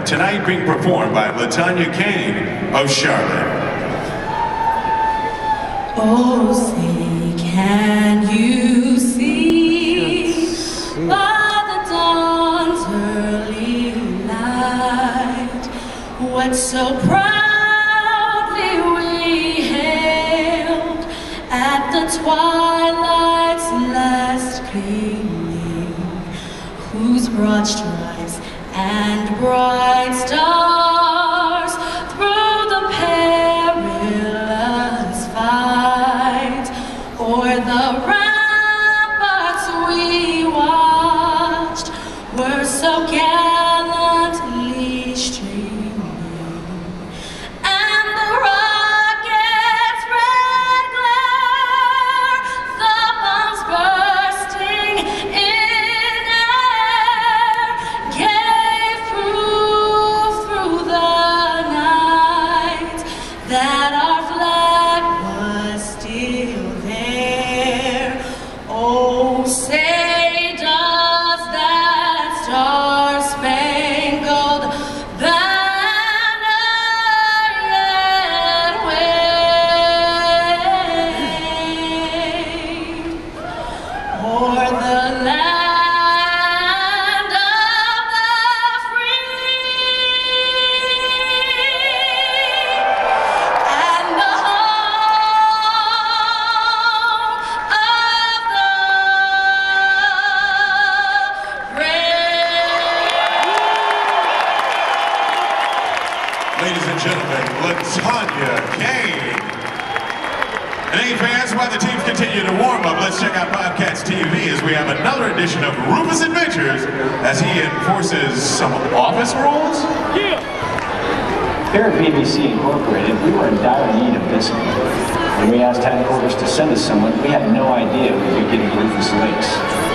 tonight being performed by LaTanya Kane of Charlotte. Oh, say, can you see by the dawn's early light what so proudly we hailed at the twilight's last gleaming, whose broad stripes and bright stars through the perilous fight o'er the ramparts we watched were so gallantly streaming, and the rocket's red glare, the bombs bursting in air, gave proof through the night that our flag was still there. Oh, say does that star-spangled banner yet wave o'er the land of the free and the home of the brave. Ladies and gentlemen, LaTanya Kane. And hey fans, while the teams continue to warm up, let's check out Bobcats TV as we have another edition of Rufus Adventures as he enforces some office rules. Here at BBC Incorporated, we were in dire need of discipline. When we asked headquarters to send us someone, we had no idea we'd be getting Rufus Lakes.